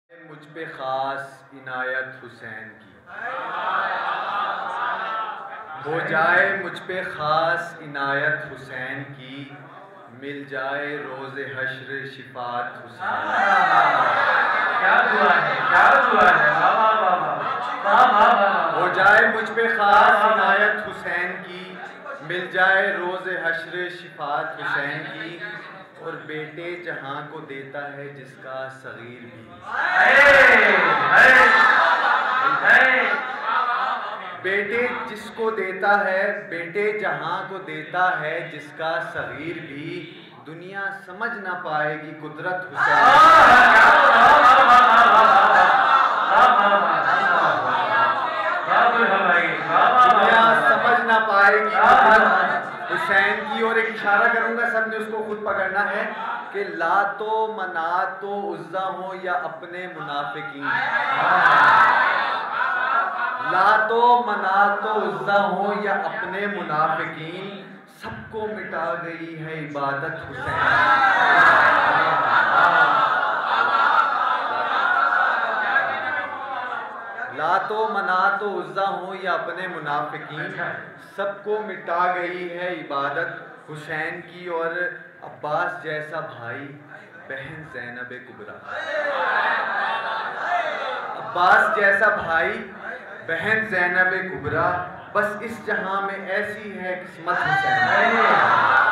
مجھ پہ خاص عنایت حسین کی، ہو جائے مجھ پہ خاص عنایت حسین کی، مل جائے روز حشر شفاعت حسین کی۔ کیا دعا ہے، کیا دعا ہے، ہو جائے مجھ پہ خاص عنایت حسین کی، مل جائے روز حشر شفاعت حسین کی، اور بیٹے جہاں کو دیتا ہے جس کا صغیر بھی، بیٹے جس کو دیتا ہے، بیٹے جہاں کو دیتا ہے جس کا صغیر بھی، دنیا سمجھ نہ پائے گی قدرت حسین کی۔ دنیا سمجھ نہ پائے گی قدرت حسین کی۔ اور ایک اشارہ کروں گا، سب نے اس کو خود پکڑنا ہے کہ لات و منات و عزا ہوں یا اپنے منافقین، لات و منات و عزا ہوں یا اپنے منافقین، سب کو مٹا گئی ہے عبادت حسین۔ لات و منات و عزا ہوں یا اپنے منافقین، سب کو مٹا گئی ہے عبادت حسین کی۔ اور عباس جیسا بھائی، بہن زینب کبریٰ، عباس جیسا بھائی، بہن زینب کبریٰ، بس اس جہاں میں ایسی ہے قسمت حسین۔